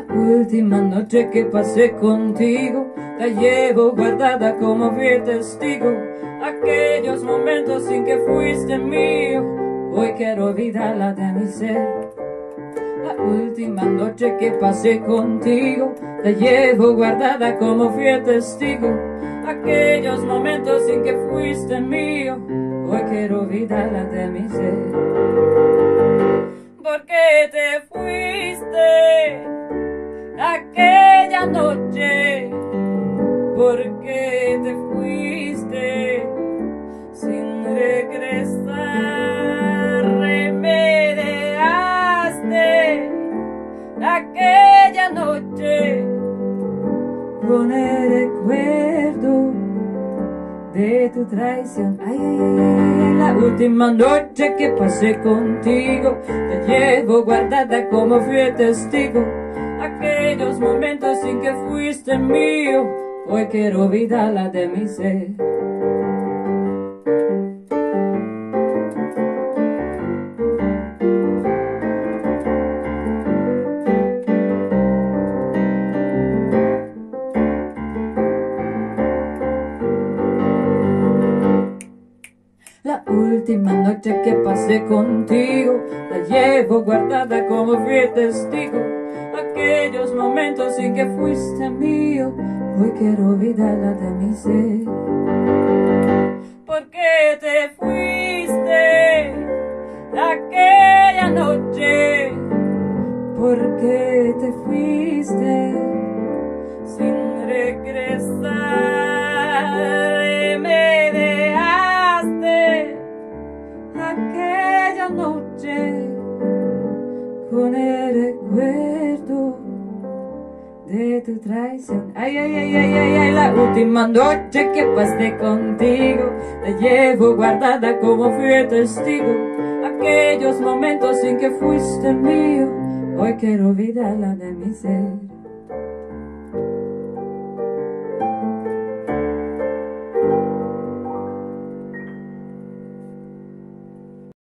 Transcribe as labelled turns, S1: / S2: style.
S1: última noche que pasé contigo, la llevo guardada como fiel testigo. Aquellos momentos sin que fuiste mío, hoy quiero olvidarla de mi ser. La última noche que pasé contigo, la llevo guardada como fiel testigo. Aquellos momentos sin que fuiste mío, hoy quiero olvidarla de mi ser. ¿Por qué te fuiste aquella noche? ¿Por qué te fuiste sin regresar? Me dejaste aquella noche con el recuerdo de tu traición. Ay, ay, ay, ay, la última noche que pasé contigo, te llevo guardada como fiel testigo. Aquellos momentos sin que fuiste mío, hoy quiero olvidarla de mi ser. La última noche que pasé contigo, la llevo guardada como fiel testigo. Aquellos momentos sin que fuiste mío, hoy quiero olvidarla de mi ser. ¿Por qué te fuiste aquella noche? ¿Por qué te fuiste sin regresar? Me dejaste aquella noche con el recuerdo de tu traición. Ay, ay, ay, ay, ay, ay, la última noche que pasé contigo, la llevo guardada como fiel testigo. Aquellos momentos sin que fuiste mío, hoy quiero olvidarla de mi ser.